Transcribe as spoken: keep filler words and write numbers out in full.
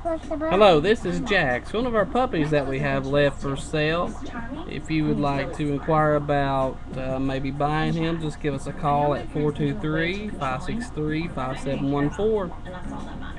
Hello, this is Jax, one of our puppies that we have left for sale. If you would like to inquire about uh, maybe buying him, just give us a call at four two three, five six three, five seven one four.